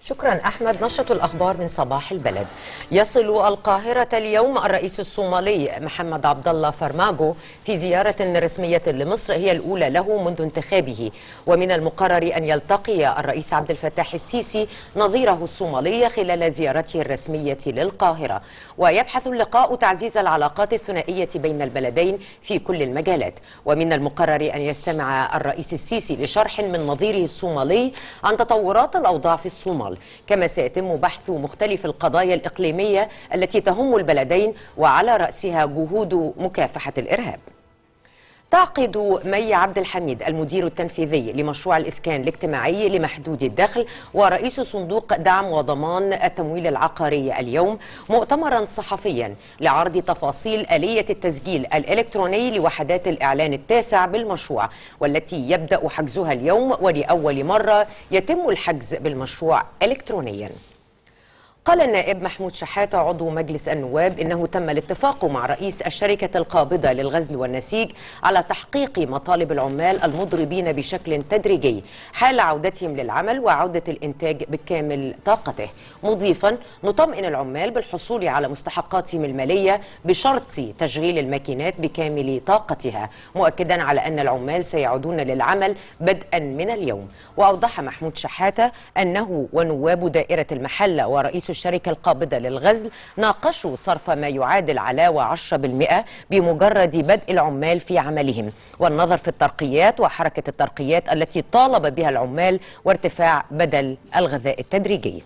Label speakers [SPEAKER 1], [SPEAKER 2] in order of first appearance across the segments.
[SPEAKER 1] شكرا أحمد. نشرة الأخبار من صباح البلد. يصل القاهرة اليوم الرئيس الصومالي محمد عبد الله فرماجو في زيارة رسمية لمصر هي الأولى له منذ انتخابه، ومن المقرر أن يلتقي الرئيس عبد الفتاح السيسي نظيره الصومالي خلال زيارته الرسمية للقاهرة، ويبحث اللقاء تعزيز العلاقات الثنائية بين البلدين في كل المجالات. ومن المقرر أن يستمع الرئيس السيسي لشرح من نظيره الصومالي عن تطورات الأوضاع في الصومال، كما سيتم بحث مختلف القضايا الإقليمية التي تهم البلدين وعلى رأسها جهود مكافحة الإرهاب. تعقد مي عبد الحميد المدير التنفيذي لمشروع الإسكان الاجتماعي لمحدود الدخل ورئيس صندوق دعم وضمان التمويل العقاري اليوم مؤتمرا صحفيا لعرض تفاصيل آلية التسجيل الإلكتروني لوحدات الإعلان التاسع بالمشروع، والتي يبدأ حجزها اليوم، ولأول مرة يتم الحجز بالمشروع إلكترونيا. قال النائب محمود شحاتة عضو مجلس النواب إنه تم الاتفاق مع رئيس الشركة القابضة للغزل والنسيج على تحقيق مطالب العمال المضربين بشكل تدريجي حال عودتهم للعمل وعودة الإنتاج بكامل طاقته، مضيفا نطمئن العمال بالحصول على مستحقاتهم المالية بشرط تشغيل الماكينات بكامل طاقتها، مؤكدا على أن العمال سيعودون للعمل بدءا من اليوم. وأوضح محمود شحاتة أنه ونواب دائرة المحلة ورئيس الشركة القابضة للغزل ناقشوا صرف ما يعادل علاوة 10% بمجرد بدء العمال في عملهم، والنظر في الترقيات وحركة الترقيات التي طالب بها العمال وارتفاع بدل الغذاء التدريجي.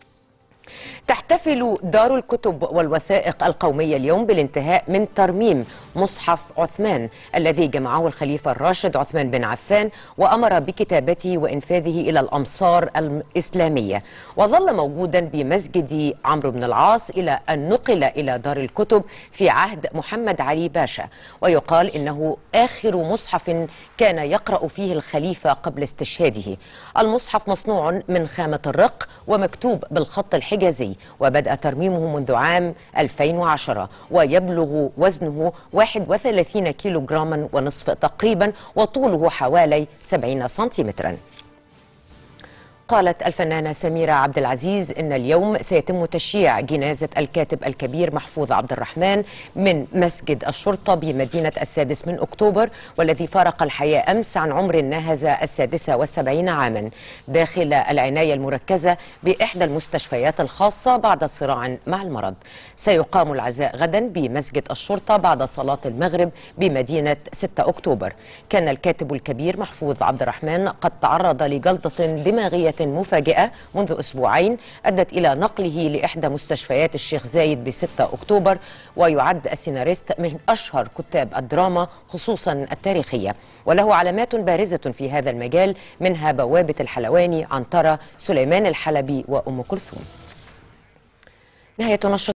[SPEAKER 1] تحتفل دار الكتب والوثائق القومية اليوم بالانتهاء من ترميم مصحف عثمان الذي جمعه الخليفة الراشد عثمان بن عفان وأمر بكتابته وإنفاذه إلى الأمصار الإسلامية، وظل موجودا بمسجد عمرو بن العاص إلى أن نقل إلى دار الكتب في عهد محمد علي باشا. ويقال إنه آخر مصحف كان يقرأ فيه الخليفة قبل استشهاده. المصحف مصنوع من خامة الرق ومكتوب بالخط الحجازي، وبدأ ترميمه منذ عام 2010، ويبلغ وزنه 31 كيلوغراما ونصف تقريبا، وطوله حوالي 70 سنتيمترا. قالت الفنانة سميرة عبد العزيز إن اليوم سيتم تشييع جنازة الكاتب الكبير محفوظ عبد الرحمن من مسجد الشرطة بمدينة 6 أكتوبر، والذي فارق الحياة أمس عن عمر ناهز 76 عاما داخل العناية المركزة بإحدى المستشفيات الخاصة بعد صراع مع المرض. سيقام العزاء غدا بمسجد الشرطة بعد صلاة المغرب بمدينة 6 أكتوبر. كان الكاتب الكبير محفوظ عبد الرحمن قد تعرض لجلطة دماغية مفاجئة منذ أسبوعين أدت إلى نقله لإحدى مستشفيات الشيخ زايد ب6 أكتوبر، ويعد السيناريست من أشهر كتاب الدراما خصوصا التاريخية، وله علامات بارزة في هذا المجال منها بوابة الحلواني، عنترة، سليمان الحلبي وأم كلثوم. نهاية نشرة